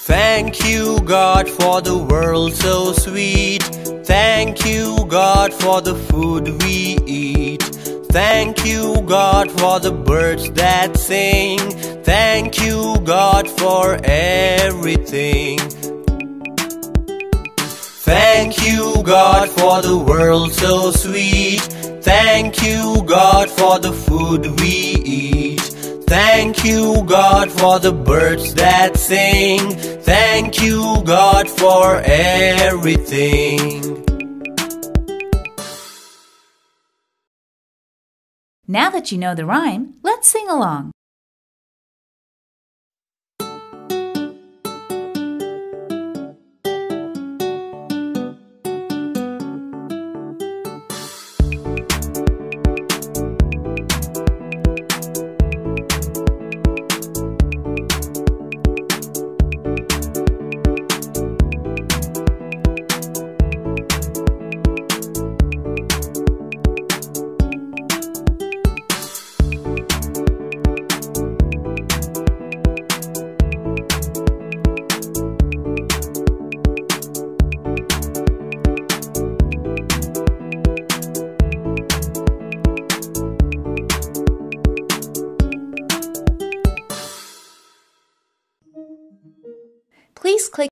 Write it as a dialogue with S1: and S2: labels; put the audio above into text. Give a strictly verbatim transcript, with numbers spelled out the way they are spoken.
S1: Thank you, God, for the world so sweet. Thank you, God, for the food we eat. Thank you, God, for the birds that sing. Thank you, God, for everything. Thank you, God, for the world so sweet. Thank you, God, for the food we eat. Thank you, God, for the birds that sing. Thank you, God, for everything.
S2: Now that you know the rhyme, let's sing along.